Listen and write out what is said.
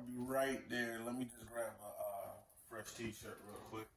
I'll be right there. Let me just grab a fresh t-shirt real quick.